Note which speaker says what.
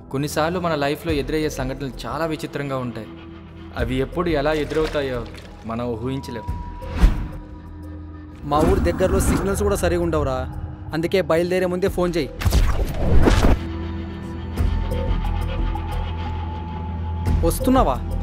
Speaker 1: కొన్నిసార్లు మన లైఫ్లో ఎదురయ్యే సంఘటనలు చాలా విచిత్రంగా ఉంటాయి. అవి ఎప్పుడు ఎలా ఎదురవుతాయో మనం ఊహించలేం.
Speaker 2: మా ఊరి దగ్గరలో సిగ్నల్స్ కూడా సరిగా ఉండవురా. అందుకే బయలుదేరే ముందే ఫోన్ చేయి. వస్తున్నావా?